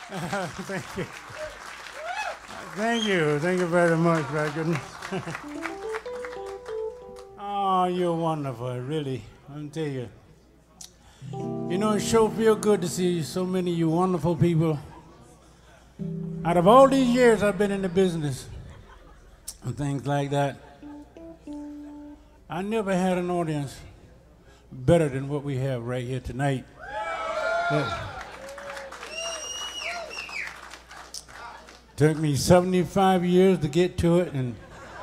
Thank you. Thank you. Thank you very much, very good. Oh, you're wonderful, really. I'm telling you. You know, it sure feels good to see so many of you wonderful people. Out of all these years I've been in the business and things like that, I never had an audience better than what we have right here tonight. Yeah. Took me 75 years to get to it, and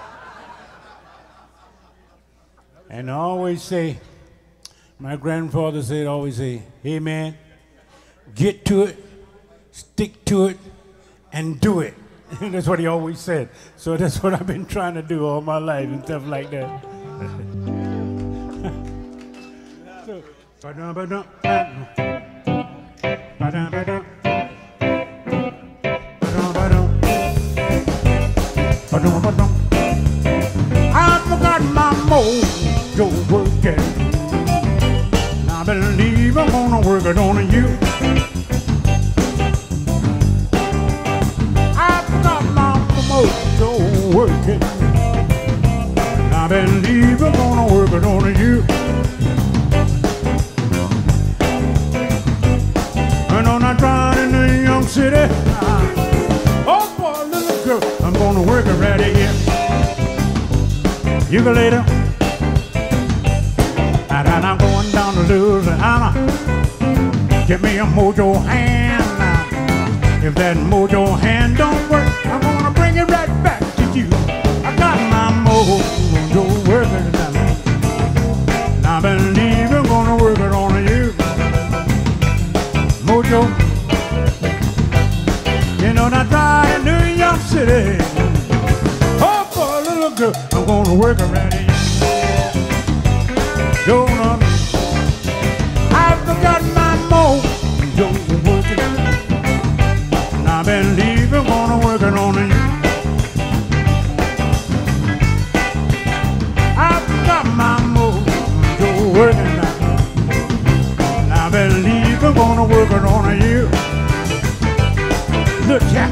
I always say, my grandfather said, always say, hey man, get to it, stick to it, and do it. That's what he always said. So that's what I've been trying to do all my life and stuff like that. So, I forgot my mojo working. I believe I'm gonna work it on you. I forgot my mojo working. I believe I'm gonna work it on you. And on that ride in the young city, oh boy, little girl, I'm gonna work it right here. You go later. And I'm going down to Louisiana. Get me a mojo hand. If that mojo hand don't work, I'm gonna bring it right back to you. I got my mojo working now. And I believe I'm gonna work it on you. Mojo. You know that ride in New York City. Oh, for a little girl, I'm gonna work it right here. Gonna, I forgot my mojo working, and I believe I'm gonna work it on you. I forgot my mojo working now, and I believe I'm gonna work it on you. Look, Jack,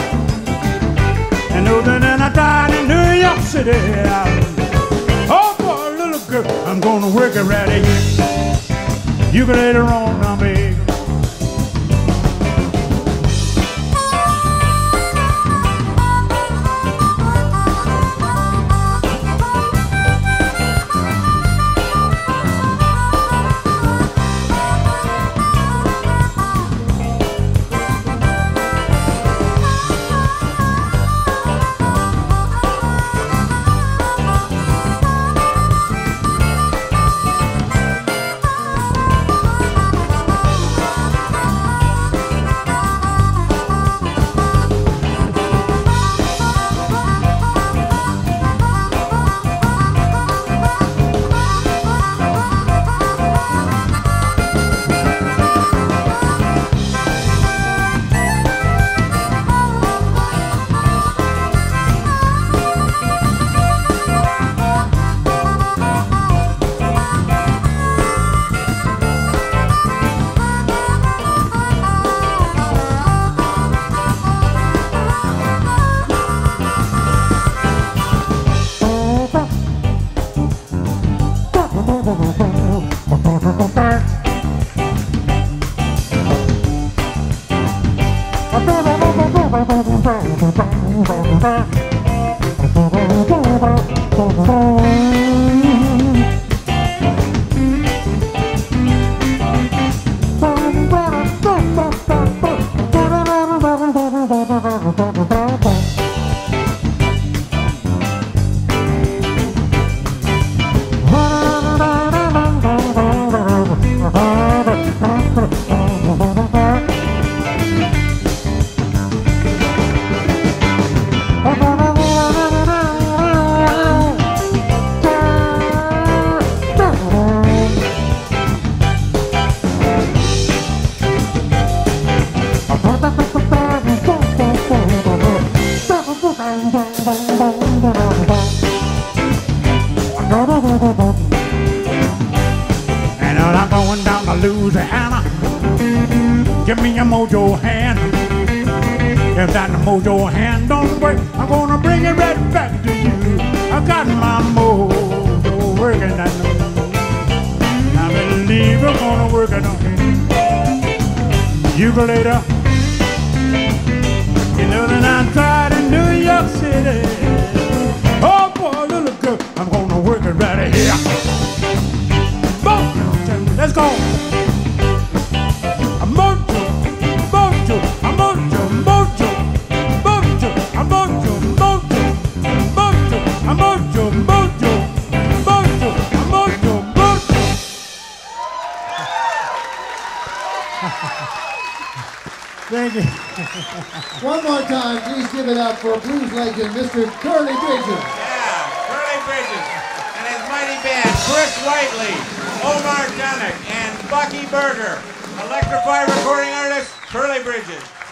I know that I died in New York City. I'm gonna work it right here. You can later on now, baby. And I'm going down to Louisiana. Give me a mojo hand. If that mojo hand don't work, I'm gonna bring it right back to you. I got my mojo working at me. I believe I'm gonna work it on me. Ukulele. You know that I tried in New York City. Oh boy, little girl, I'm gonna work it right here. Boom, let's go. A mojo, mojo, a mojo, mojo, mojo, a mojo, mojo, mojo, a mojo, mojo, mojo, a mojo, mojo. Thank you. One more time, please give it up for blues legend, Mr. Curly Bridges. Yeah, Curly Bridges and his mighty band, Chris Whiteley, Omar Dunnick, and Bucky Berger. Electrify recording artist, Curly Bridges.